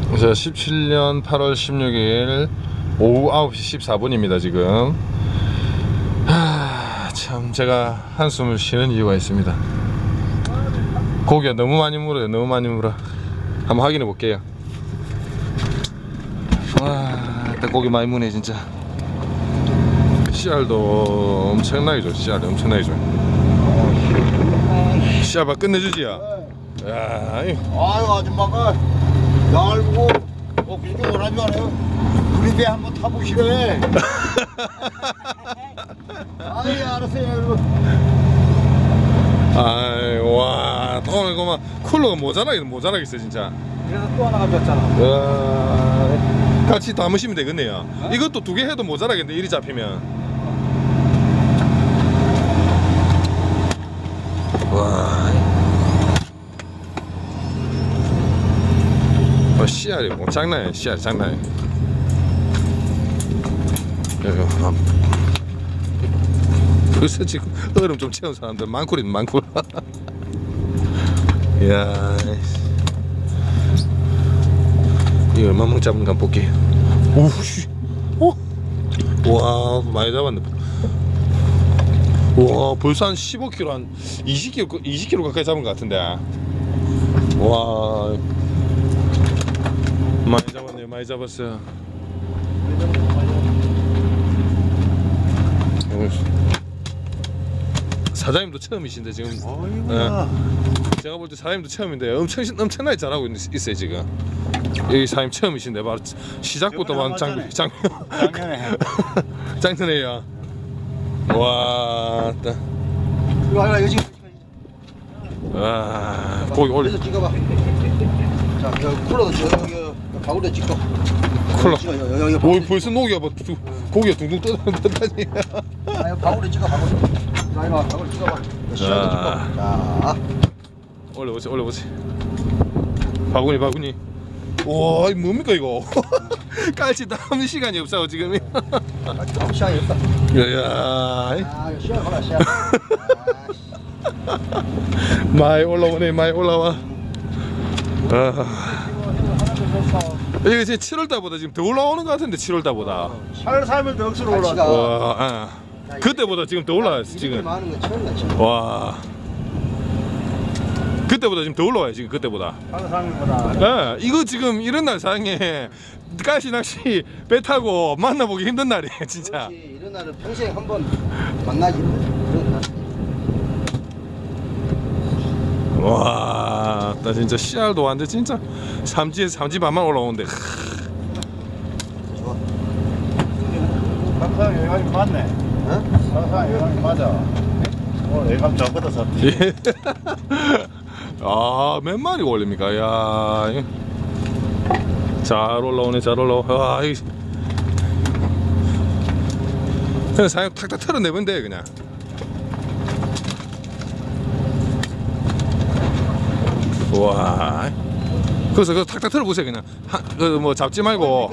자, 17년 8월 16일 오후 9시 14분입니다 지금. 참 제가 한숨을 쉬는 이유가 있습니다. 고기가 너무 많이 물어요. 너무 많이 물어. 한번 확인해 볼게요. 와, 딱 고기 많이 무네 진짜. 씨알도 엄청나게 좋아. 씨알도 엄청나게 좋아. 씨알봐 끝내주지야. 야, 아유 아줌마가 얇고 그렇게 원하지 않아요. 우리 배 한번 타보시래. 아이 알았어요. 아이 와 오늘 그만 쿨러가 모자라겠어 진짜. 그래서 또 하나 가져왔잖아. 같이 담으시면 되겠네요. 어? 이것도 2개 해도 모자라겠네 이리 잡히면. 와. 씨알이 뭐 장난이야. 씨알 장난이야. 벌써 지금 얼음 좀 채운 사람들 많구리 많고. 이야, 이거 얼마만큼 잡은가 볼게. 오씨, 와 많이 잡았네. 와 벌써 한 15kg 한 20kg 가까이 잡은 것 같은데. 와 많이 잡았네요. 많이 잡았어요. 사장님도 처음이신데 지금. 제가 볼 때 사장님도 처음인데 엄청나게 잘하고 있어요 지금. 여기 사장님 처음이신데 바로 시작부터 막 장난해요. 와, 딱. 이거 하나 이거 지금. 와, 고기 올려. 찍어봐. 자, 쿨러도 저기 가구리에 찍어. 쿨러. 오, 벌써 녹이야, 뭐 고기가 둥둥 떠다니. 아, 가구리 찍어, 가구리. 자, 이거 가구리 찍어봐. 시원도 찍어. 자, 올려보지. 바구니. 와, 이거 뭡니까 이거? 깔치 담을 시간이 없어 지금이. 깔치 시간이 없다. 야야. 아, 이거 시원 가라, 시원. 많이 올라오네, 많이 올라와. 이게 지금 7월달보다 지금 더 올라오는 것 같은데 7월달보다. 8월 3일 더 억수로 올라왔다. 와, 그때보다 지금 더 올라왔어 지금. 와. 그때보다 지금 더 올라와요 지금 그때보다. 8월 3일보다. 네, 이거 지금 이런 날 사장님 가시 낚시 배 타고 만나보기 힘든 날이에요 진짜. 그렇지, 이런 날은 평생 한번 만나지. 와, 나 진짜 씨알도 완전 진짜 삼지 반만 올라오는데. 좋아. 항상 예감이 맞네. 응? 항상 예감이 맞아. 오늘 예감 저보다 샀지. 아, 몇 마리 올립니까? 야, 잘 올라오네, 잘 올라와. 와, 이 그냥 사장 탁탁 털어내면 돼 그냥. 와, 그래서 그 탁탁 털어보세요 그냥. 뭐 잡지 말고.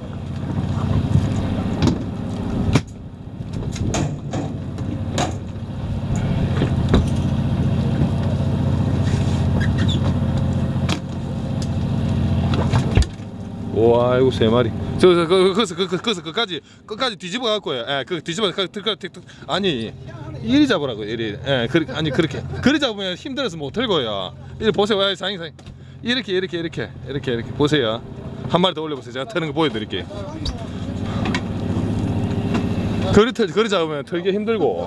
와, 이거 3마리. 거기서 끝까지 뒤집어 갖고 요. 예, 그 뒤집어 아니 이리 잡으라고 이리. 예, 아니 그렇게 잡으면 힘들어서 못 들고요. 이리 보세요, 사장님. 이렇게 보세요. 한 마리 더 올려보세요. 제가 터는 거 보여드릴게요. 그리 잡으면 털기 힘들고.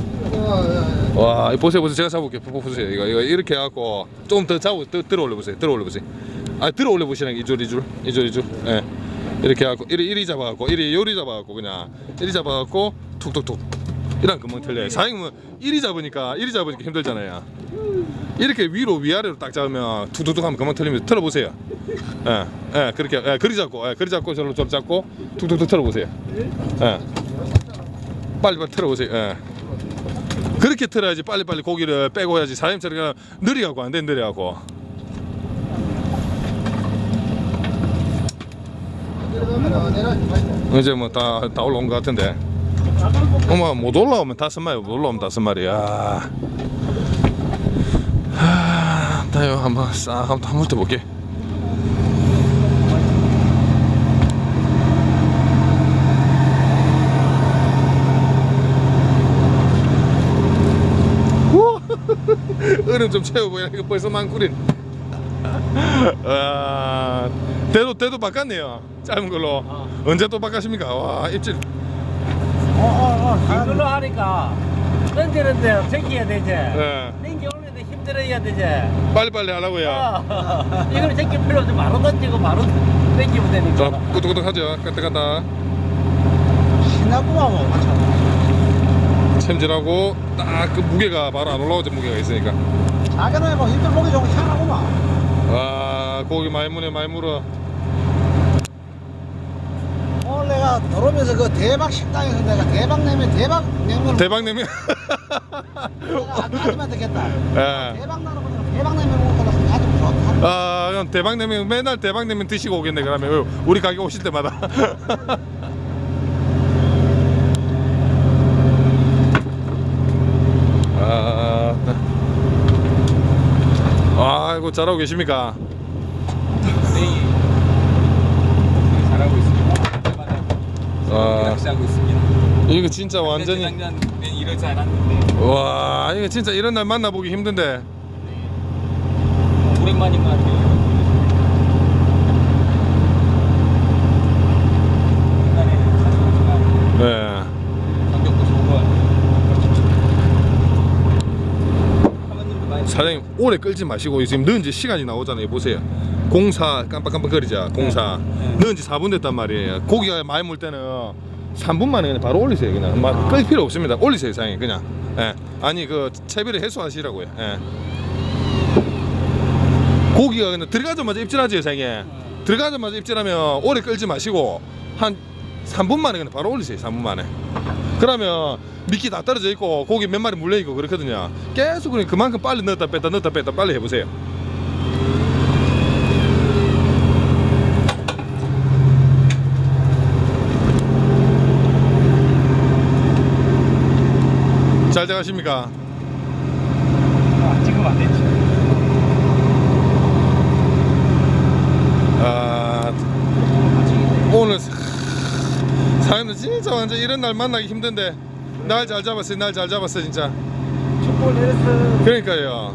와, 보세요. 제가 잡을게요. 보세요. 이거 이렇게 해갖고 좀 더 들어 올려보세요. 들어 올려보시는 게 이줄. 예. 이렇게 해갖고 이리 잡아갖고 요리 잡아갖고 그냥 이리 잡아갖고 툭툭툭 이런 금방 틀려요. 사장님은 이리 잡으니까 힘들잖아요. 이렇게 위아래로 딱 잡으면 툭툭툭 하면 금방 틀리면 틀어보세요. 예, 그렇게 그리 잡고 저로 잡고 툭툭툭 틀어보세요. 예. 빨리 틀어보세요. 예. 그렇게 틀어야지 빨리 고기를 빼고 해야지. 사장님처럼 그냥 느리갖고 안 돼, 느리갖고. 이제 뭐 다 올라온 것 같은데. 어머, 못 올라오면 5마리, 못 올라오면 5마리야. 다요 한번 싹 한번 훑어볼게. 그림 좀 채우고 이거 벌써 만꾸린. 대도 바꿨네요. 짧은 걸로. 언제 또 바꿨습니까? 와 입질. 이걸로 하니까 던지는데 제끼야 되지. 네. 땡기 올리는데 힘들어야 되지. 빨리빨리 하라고요. 이걸 제끼 필요 없이 바로 던지고 바로 땡기면 되니까. 자 꾸덕꾸덕하죠. 간다. 신나구만 뭐 맞잖아. 챔질하고 딱 그 무게가 바로 안 올라오죠. 무게가 있으니까. 작은 뭐 힘들 보기 좋고 희한하구만. 와 고기 많이 무네 많이 물어. 오늘 내가 들어오면서 그 대박 식당에서 내가 대박 냉면 대박냉면. 내가 아줌마한테 겠다. 예. 대박 나는 거니까 대박 냉면 먹고 나서 아주 좋다. 아 그럼 대박냉면 맨날 대박냉면 드시고 오겠네 그러면 우리 가게 오실 때마다. 아이고 잘하고 계십니까? 네, 잘하고 있습니다. 아 낚시하고 있습니다. 이거 진짜 완전히 작년엔 이러지 않았는데 와 이거 진짜 이런 날 만나보기 힘든데. 오랜만인 것 같아요. 옛날에는 사실은 네. 성격도 좋은 것 같아요. 사모님도 많이 사장님 오래 끌지 마시고 지금 넣은 지 시간이 나오잖아요. 보세요. 공사 깜빡깜빡거리자. 공사 넣은 지 4분 됐단 말이에요. 고기가 많이 물 때는 3분 만에 그냥 바로 올리세요. 그냥 막 끌 필요 없습니다. 올리세요 사장님 그냥. 예. 아니 그 채비를 해소하시라고요. 예. 고기가 그냥 들어가자마자 입질하죠 사장님. 들어가자마자 입질하면 오래 끌지 마시고 한 3분 만에 그냥 바로 올리세요. 3분 만에. 그러면 미끼 다 떨어져 있고 고기 몇 마리 물려 있고 그렇거든요. 계속 그냥 그만큼 빨리 넣었다 뺐다 빨리 해보세요. 잘 돼가십니까? 지금 안 됐지. 아 오늘 사장님 진짜 완전 이런 날 만나기 힘든데 날 잘 잡았어요. 날 잘 잡았어 진짜. 축구 내렸어. 그러니까요.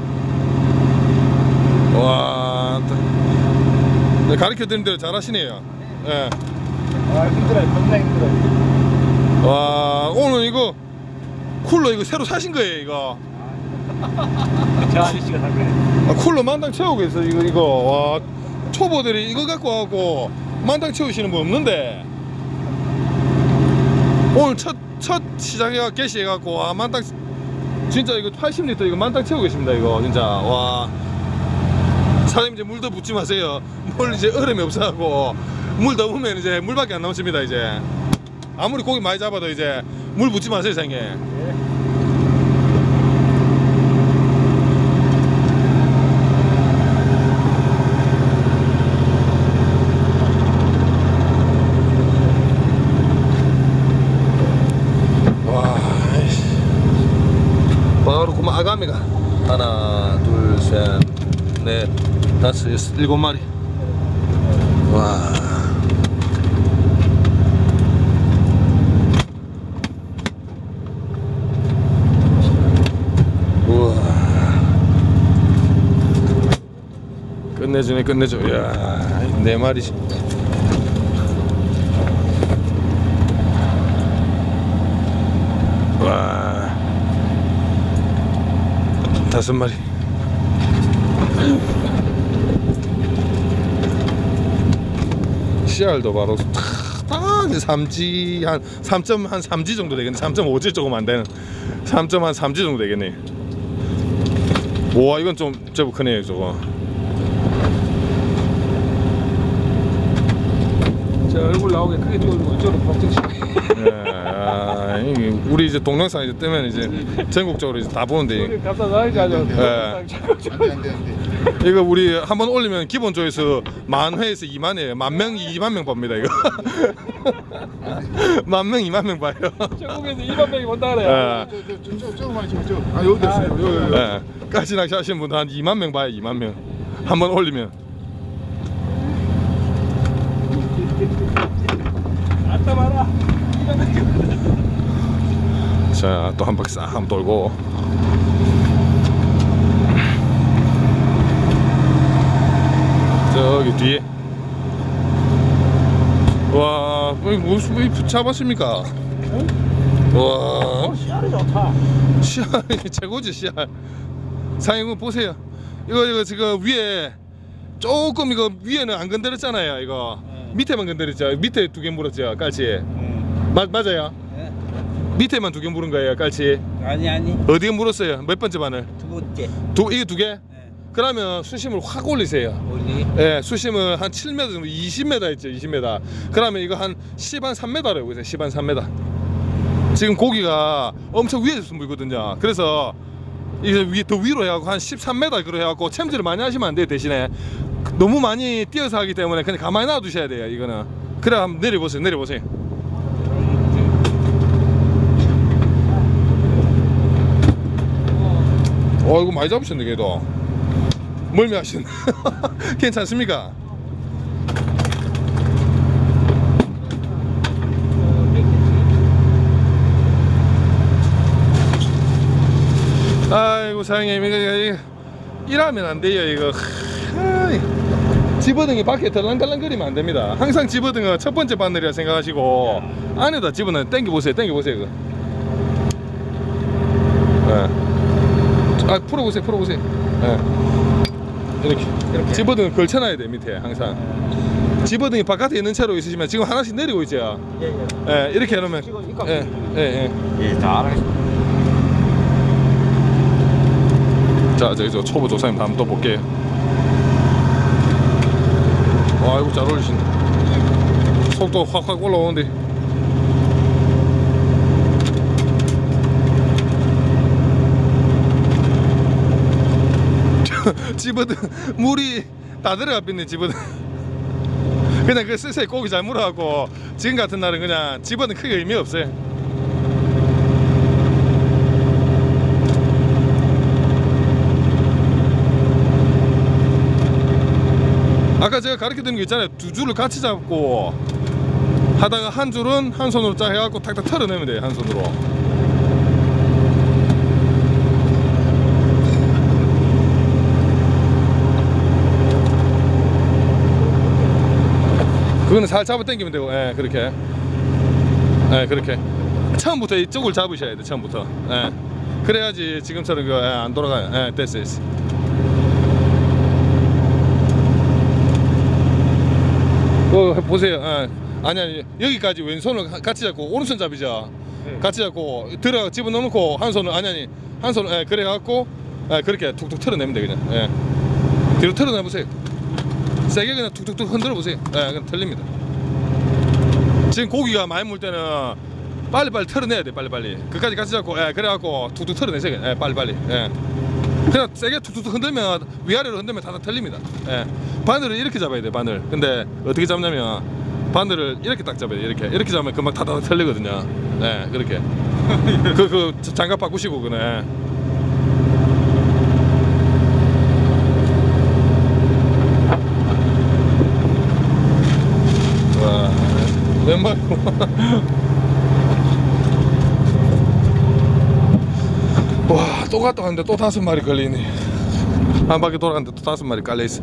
와 가르쳐 드린 대로 잘하시네요. 예. 아 힘들어요. 겁나 힘들어요. 와 오늘 이거 쿨러 이거 새로 사신 거예요 이거. 저 아저씨가 살 거예요. 아, 쿨러 만당 채우고 있어 이거 와 초보들이 이거 갖고 와갖고 만당 채우시는 분 없는데 오늘 첫 시작해가 개시해갖고 와 만당 진짜 이거 80리터 이거 만당 채우고 계십니다 이거 진짜. 와 사장님 이제 물도 붓지 마세요. 물 이제 얼음이 없어갖고 물 더 부으면 이제 물밖에 안 남습니다 이제. 아무리 고기 많이 잡아도 이제 물 붓지 마세요 사장님. 바로 그만 아가미가 하나 둘 셋 넷 다섯 여섯 일곱 마리. 와 우와 끝내주네 끝내줘. 이야 네 마리씩. 와 다섯 마리. 씨알도 바로 다 이제 3G 한 3.3G 정도 되겠네. 3.5G 조금 안 되는 3.3G 정도 되겠네. 와 이건 좀 제법 크네요 저거. 제 얼굴 나오게 크게 찍어주고 이쪽으로 법정식. 예, 우리 이제 동영상 이제 뜨면 이제 전국적으로 이제 다 보는데. 갖다 놔야지 아주. 예. 이거 우리 한번 올리면 기본 조회수 10,000회에서 20,000회에요. 10,000명 20,000명 봅니다 이거. 10,000명 20,000명 봐요. 전국에서 2만 명이 본다 그래요. 저 많이 저. 아 여기 됐어요. 여기. 예. 까치 낚시 하시는 분들 한 20,000명 봐요. 20,000명 한번 올리면. 아따 봐라. 자 또 한 바퀴 싹 한번 돌고. 저기 뒤에. 와, 무슨 잡았습니까? 와, 씨알이 좋다. 씨알이 최고지, 씨알. 사장님 보세요. 이거 지금 위에 조금 이거 위에는 안 건드렸잖아요. 이거 밑에만 건드렸죠. 밑에 2개 물었죠, 깔치. 맞아요. 네. 밑에만 2개 물은 거예요, 깔치. 아니 어디에 물었어요? 몇 번째 바늘? 두 번째. 이게 2개? 네. 그러면 수심을 확 올리세요. 어디? 예, 수심은 한 7m 정도, 20m 있죠, 20m. 그러면 이거 한 10한 3m라고 보세요, 10한 3m. 지금 고기가 엄청 위에서 물거든요. 그래서 이제 더 위로 해갖고 한 13m 그로 해갖고 챔질을 많이 하시면 안 돼요. 대신에 너무 많이 뛰어서 하기 때문에 그냥 가만히 놔두셔야 돼요. 이거는. 그래 한번 내려보세요, 내려보세요. 이거 많이 잡으셨네, 걔도. 멀미하시네. 괜찮습니까? 아이고 사장님, 이거 일하면 안 돼요. 이거 집어등이 밖에 덜랑덜랑거리면 안 됩니다. 항상 집어등은 첫 번째 바늘이라 생각하시고 안에다 집어넣어. 당겨보세요, 당겨보세요. 이거. 네. 풀어보세요, 풀어보세요. 네. 이렇게 집어등은 걸쳐놔야 돼. 밑에 항상 집어등이 바깥에 있는 채로 있으시면 지금 하나씩 내리고 있죠. 예, 이렇게 해놓으면 예, 잘하겠습니다. 자, 저기 저 초보 조사님 한번 또 볼게요. 와, 이거 잘 어울리시네. 속도 확확 올라오는데. 집어든 물이 다 들어가 삐네. 집어든 그냥 그 스스에 고기 잘 물어갖고 지금 같은 날은 그냥 집어든 크게 의미 없어요. 아까 제가 가르쳐드린 거 있잖아요. 2줄을 같이 잡고 하다가 한 줄은 한 손으로 쫙 해갖고 탁탁 털어내면 돼요. 한 손으로. 그거는 살 잡아 당기면 되고, 예, 그렇게. 예, 그렇게. 처음부터 이쪽을 잡으셔야 돼, 처음부터. 예. 그래야지 지금처럼 그, 안 돌아가요. 예, 됐어, 됐어. 보세요. 예. 아니, 여기까지 왼손을 같이 잡고, 오른손 잡이죠. 네. 같이 잡고, 들어 집어넣고, 한 손을, 한 손을, 예, 그래갖고, 예, 그렇게 툭툭 털어내면 돼, 그냥. 예. 뒤로 털어내보세요. 세게 그냥 툭툭툭 흔들어 보세요. 예, 그냥 틀립니다. 지금 고기가 많이 물 때는 빨리빨리 털어내야 돼, 빨리빨리. 그까지 같이 잡고, 예, 그래갖고 툭툭 털어내세요. 예, 빨리빨리. 예. 그냥 세게 툭툭툭 흔들면, 위아래로 흔들면 다 틀립니다. 예. 바늘을 이렇게 잡아야 돼, 바늘. 근데 어떻게 잡냐면, 바늘을 이렇게 딱 잡아야 돼, 이렇게 잡으면 금방 다 틀리거든요. 예, 그렇게. 그 장갑 바꾸시고, 그네. 왼발. 와, 또 갔다 왔는데 또 5마리 걸리네. 한 바퀴 돌아갔는데 또 5마리 깔려있어.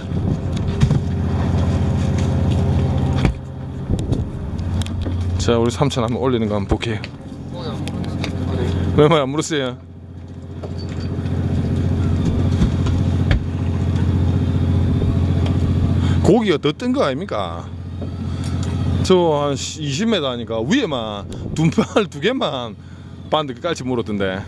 자, 우리 삼촌 한번 올리는 거 한번 볼게요. 왼발 안 물었어요. 고기가 더 뜬 거 아닙니까? 저 한 20m 하니까 위에만 둔발 2개만 반드 깔치 물었던데.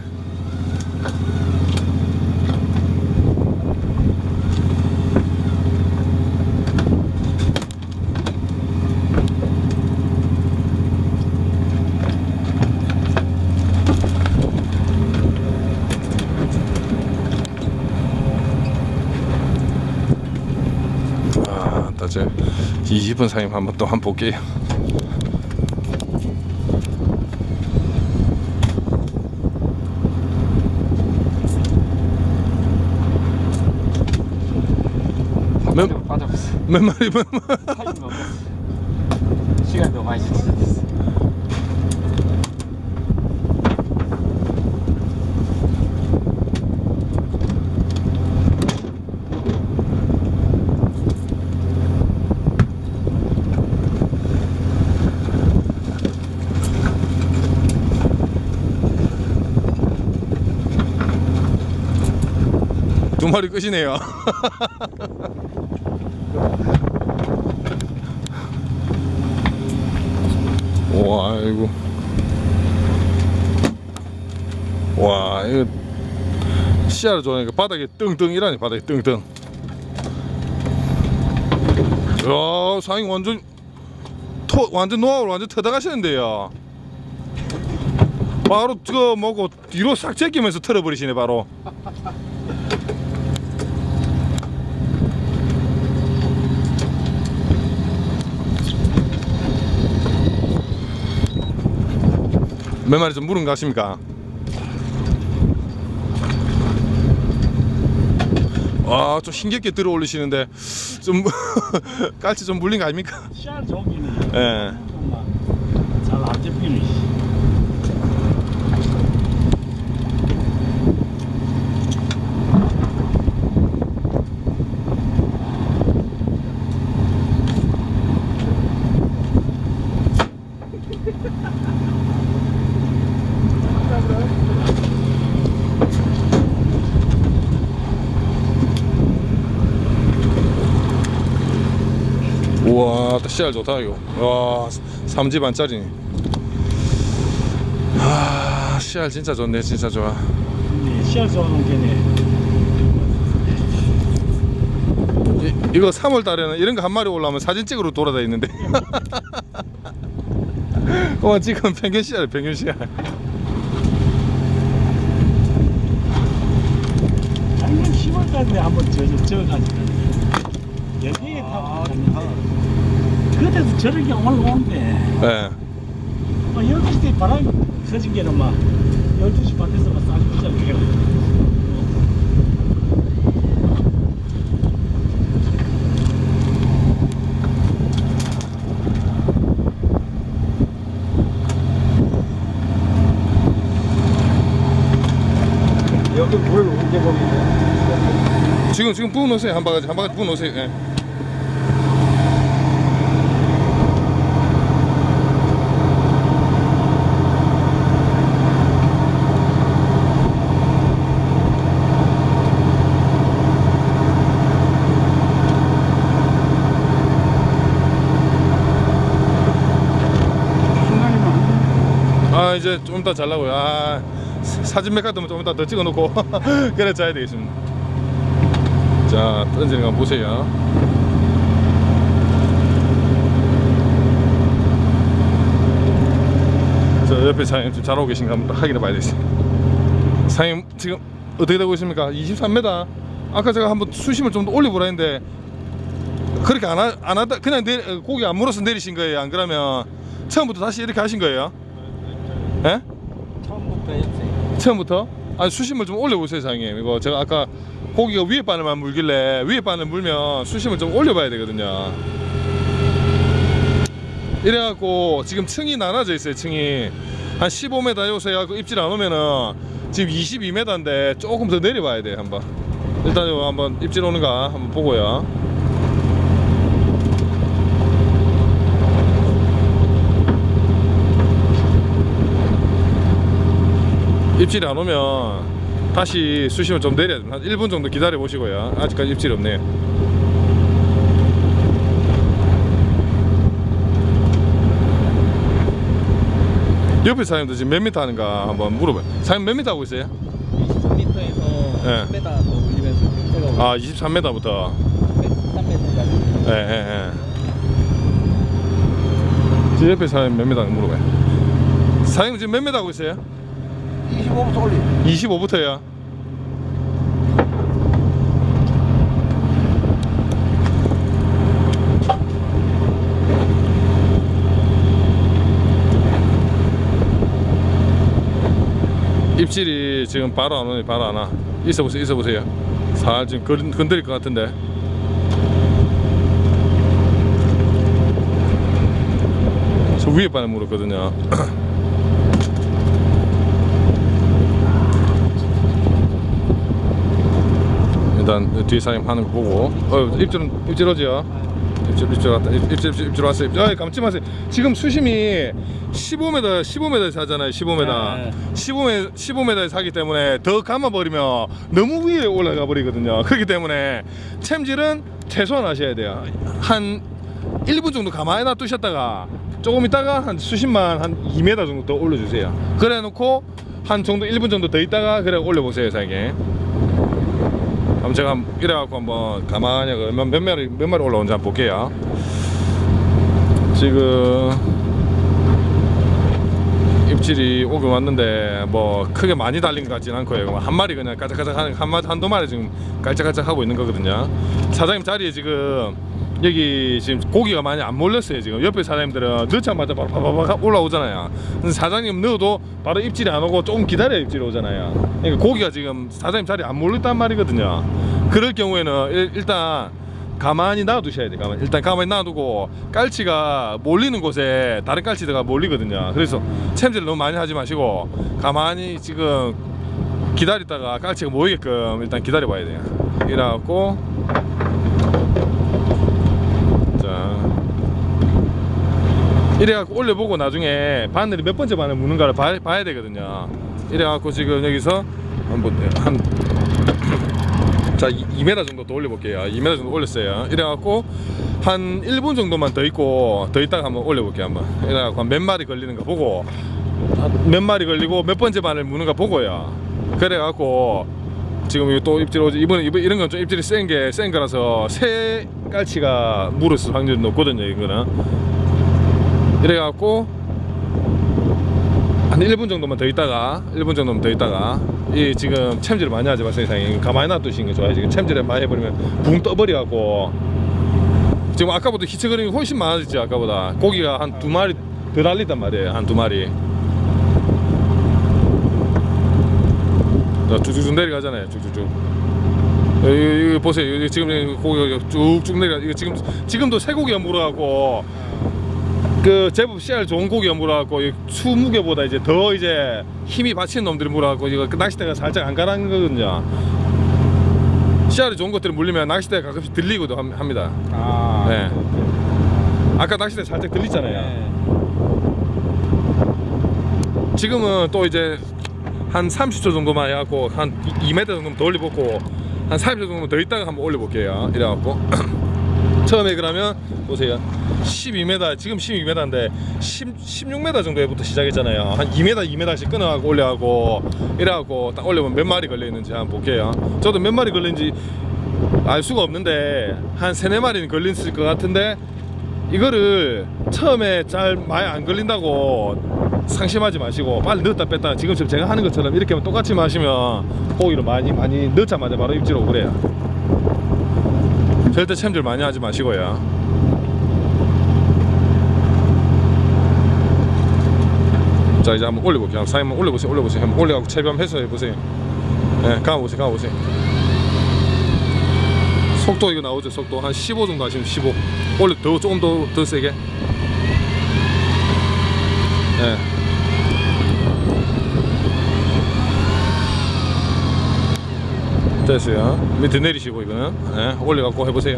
아, 나제 20분 사이면 한번 또 한번 볼게요. 몇 마리? 시간 너무 많이 지났어. 두 마리 끝이네요. 와, 이거. 와, 이거 시야를 좋아하니까 바닥에 뜬뜬이라니, 바닥에 뜬뜬. 야, 사장님 완전 노하우를 완전 터다가시는데요. 바로 그거 뭐고 뒤로 싹 제끼면서 틀어버리시네 바로. 몇 마리 좀 물은 거 같습니까? 아, 좀 힘겹게 들어 올리시는데 좀 깔치 좀 물린 거 아닙니까? 씨알 저기는 예. 잘안 잡히네. 우와, 또 씨알 좋다 이거. 와, 3지 반짜리네. 아, 씨알 진짜 좋네, 진짜 좋아. 씨알 좋아하는 게네. 이거 3월 달에는 이런 거 한 마리 올라오면 사진 찍으러 돌아다니는데. 와, 지금 평균 씨알, 평균 씨알. 작년 10월달에 한번 저어가지고 여기에 타고 갔는데 그때도 저렇게 올라오는데 예. 12시 때 바람이 서진 게는 막 12시 반에서 막 싹 시작해요. 여기 물 언제 보이네? 지금 부어 놓으세요. 한 바가지 부어 놓으세요. 예. 아, 이제 좀 이따 잘라고요. 아, 사진 몇 같으면 좀 이따 더 찍어 놓고 그래 자야 되겠습니다. 자, 던지는 거 한번 보세요. 저 옆에 사장님 지금 잘하고 계신가 한번 확인해 봐야 되겠습니다. 사장님 지금 어떻게 되고 있습니까? 23m. 아까 제가 한번 수심을 좀 더 올려보라 했는데 그렇게 안 하다 그냥 고기 안 물어서 내리신 거예요? 안 그러면 처음부터 다시 이렇게 하신 거예요? 예? 처음부터 했어요. 처음부터? 아니, 수심을 좀 올려보세요 사장님. 이거 제가 아까 고기가 위에 바늘만 물길래 위에 바늘 물면 수심을 좀 올려봐야 되거든요. 이래갖고 지금 층이 나눠져 있어요. 층이 한 15m 요새 해갖고 입질 안 오면은 지금 22m인데 조금 더 내려봐야 돼. 한번 일단 이거 한번 입질 오는가 한번 보고요. 입질이 안 오면 다시 수심을 좀 내려야 됩니다. 한 1분 정도 기다려 보시고요. 아직까지 입질이 없네요. 옆에 사장님도 지금 몇 미터 하는가 한번 물어봐요. 사장님 몇 미터 하고 있어요? 23m에서 네. 3m 더 올리면서 아, 23m부터. 3m까지. 예. 제 옆에 사장님 몇 미터 하는가 물어봐요. 사장님 지금 몇 미터 하고 있어요? 25부터 올리. 25부터요. 입질이 지금 바로 안 오네. 바로 안 와. 있어보세요. 살 지금 건드릴 것 같은데. 저 위에 바늘 물었거든요. 일단 뒤에 사장님 하는 거 보고 입질 오지요? 입질 왔다. 입질 왔어요. 아, 감지 마세요. 지금 수심이 15m에서 사잖아요. 15m. 네. 15m에 사기 때문에 더 감아버리면 너무 위에 올라가 버리거든요. 그렇기 때문에 챔질은 최소한 하셔야 돼요. 한 1분 정도 가만히 놔두셨다가 조금 있다가 한 수심만 한 2m 정도 더 올려주세요. 그래 놓고 한 정도 1분 정도 더 있다가 그래 올려보세요. 사장님. 그럼 제가 이래갖고 한번 가만히 몇 마리 올라오는지 한번 볼게요. 지금 입질이 오긴 왔는데 뭐 크게 많이 달린 것 같진 않고요. 한 마리 그냥 깔짝깔짝 하는 한두 마리 지금 깔짝깔짝 하고 있는 거거든요. 사장님 자리에 지금 여기 지금 고기가 많이 안 몰렸어요. 지금 옆에 사장님들은 넣자마자 바로 바바박 올라오잖아요. 근데 사장님 넣어도 바로 입질이 안 오고 조금 기다려야 입질이 오잖아요. 그러니까 고기가 지금 사장님 자리에 안 몰렸단 말이거든요. 그럴 경우에는 일단 가만히 놔두셔야 돼요. 일단 가만히 놔두고 깔치가 몰리는 곳에 다른 깔치들가 몰리거든요. 그래서 챔질을 너무 많이 하지 마시고 가만히 지금 기다리다가 깔치가 모이게끔 일단 기다려 봐야 돼요. 이래갖고 이래갖고 올려보고 나중에 바늘이 몇 번째 바늘 무는 가를 봐야 되거든요. 이래갖고 지금 여기서 자 2m 정도 더 올려볼게요. 2m 정도 올렸어요. 이래갖고 한 1분 정도만 더 있고 더 있다가 한번 올려볼게요. 한번 이래갖고 한 몇 마리 걸리는 거 보고 몇 마리 걸리고 몇 번째 바늘 무는 거 보고요. 그래갖고 지금 또 입질 오지 이번 이런 건 좀 입질이 센 거라서 새 깔치가 물었을 확률이 높거든요. 이거는 이래갖고 한 1분 정도만 더 있다가 이 지금 챔질을 많이 하지 마세요. 이상히 가만히 놔두시는 게 좋아요. 지금 챔질을 많이 해버리면 붕 떠버려갖고 지금 아까보다 희채거리는 게 훨씬 많아졌지. 아까보다 고기가 한 2마리 더 달리단 말이에요. 한 2마리 쭉쭉 내려가잖아요. 쭉쭉쭉 여기 보세요. 여기 지금 고기가 쭉쭉 내려가. 이거 지금도 쇠고기가 물어갖고 그 제법 씨알 좋은 고기가 물어갖고 수 무게보다 이제 더 이제 힘이 받치는 놈들이 물어갖고 이거 낚싯대가 살짝 안 가라앉는 거거든요. 씨알이 좋은 것들이 물리면 낚싯대가 가끔씩 들리기도 합니다. 네. 아까 낚싯대 살짝 들리잖아요. 지금은 또 이제 한 30초 정도만 해갖고 한 2m 정도 더 올려보고 한 40초 정도 더 있다가 한번 올려볼게요. 이래갖고 처음에 그러면 보세요. 12m 지금 12m인데 16m 정도부터 시작했잖아요. 한 2m씩 끊어가고 올려가고 이래갖고 딱 올려보면 몇 마리 걸려있는지 한번 볼게요. 저도 몇 마리 걸린지 알 수가 없는데 한 3-4마리는 걸렸을 것 같은데 이거를 처음에 잘 많이 안 걸린다고 상심하지 마시고 빨리 넣었다 뺐다 지금처럼 제가 하는 것처럼 이렇게 똑같이 마시면 고기를 많이 넣자마자 바로 입질 오고 그래요. 절대 챔질 많이 하지 마시고요. 자 이제 한번 올려볼게요. 사장님 올려보세요. 한번 올려갖고 채비 한번 해서 해보세요. 네, 가보세요. 속도 이거 나오죠. 속도 한 15 정도 하시면 15 올려 조금 더 세게. 네. 됐어요. 밑에 내리시고 이거는 네, 올려갖고 해보세요.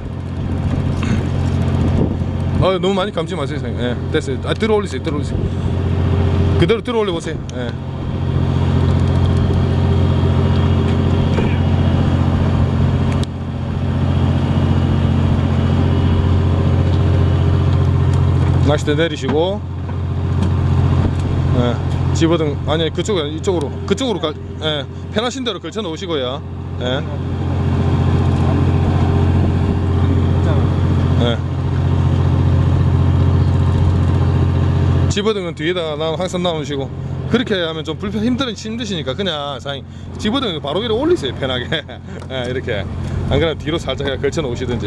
너무 많이 감지 마세요. 네, 됐어요. 들어 올리세요. 그대로 들어 올려보세요. 네. 낚싯대 내리시고 집어등 아니 이쪽으로 편하신 대로 걸쳐 놓으시고요. 집어등은 뒤에다가 항상 놔놓으시고 그렇게 하면 좀 힘드시니까 그냥 사장님 집어등은 바로 위로 올리세요. 편하게. 이렇게 안 그러면 뒤로 살짝 걸쳐 놓으시든지.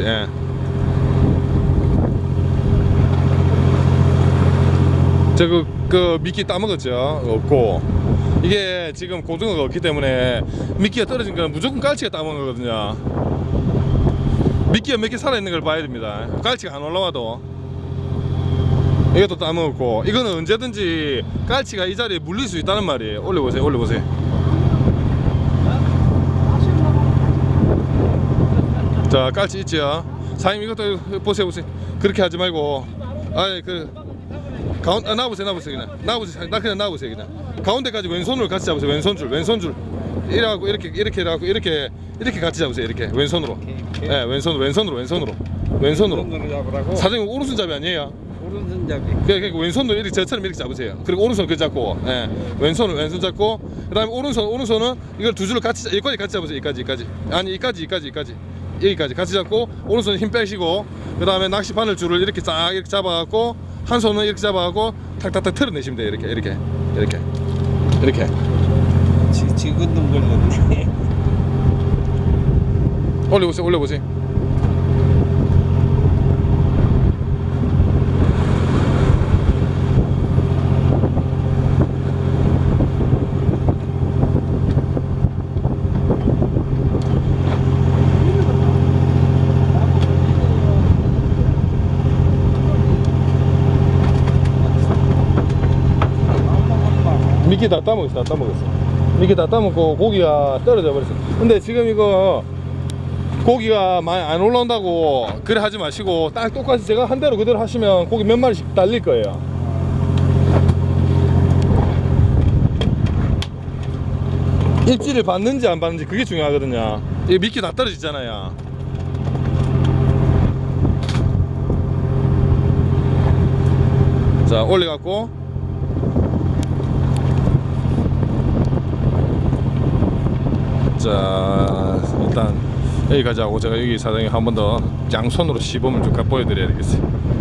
저 그 미끼 따먹었죠? 없고 이게 지금 고등어가 없기 때문에 미끼가 떨어진 건 무조건 깔치가 따먹는 거거든요. 미끼가 몇 개 살아있는 걸 봐야 됩니다. 깔치가 안 올라와도 이것도 따먹었고 이거는 언제든지 깔치가 이 자리에 물릴 수 있다는 말이에요. 올려보세요. 자, 깔치 있지요. 사장님 이것도 보세요. 그렇게 하지 말고, 아예 그 가운데 나와보세요. 그냥 나와보세요. 그냥 가운데까지 왼손으로 같이 잡으세요. 왼손줄 이래갖고 이렇게 해갖고 이렇게 같이 잡으세요. 이렇게 왼손으로. 예, 왼손으로. 잡으라고. 사장님 오른손잡이 아니에요? 오른손잡이. 그러니까 왼손으로 이렇게 저처럼 이렇게 잡으세요. 그리고 오른손 그 잡고, 예, 왼손 잡고, 그다음에 오른손은 이걸 두 줄로 같이 여기까지 같이 잡으세요. 여기까지. 아니 여기까지 같이 잡고 오른손에 힘 빼시고, 그다음에 낚시 바늘줄을 이렇게 쫙 이렇게 잡아갖고 한 손은 이렇게 잡아갖고 탁탁탁 털어내시면 돼요. 이렇게. 지금 놈 걸렸네. 올려보세요. 미끼 다 따먹었어. 미끼 다 따먹고 고기가 떨어져 버렸어. 근데 지금 이거 고기가 많이 안 올라온다고 그래 하지 마시고 딱 똑같이 제가 한 대로 그대로 하시면 고기 몇 마리씩 달릴 거예요. 입질을 받는지 안 받는지 그게 중요하거든요. 이 미끼 다 떨어지잖아요. 자, 올려갖고 자, 일단 여기까지 하고 제가 여기 사장님 한 번 더 양손으로 시범을 좀 보여드려야 되겠어요.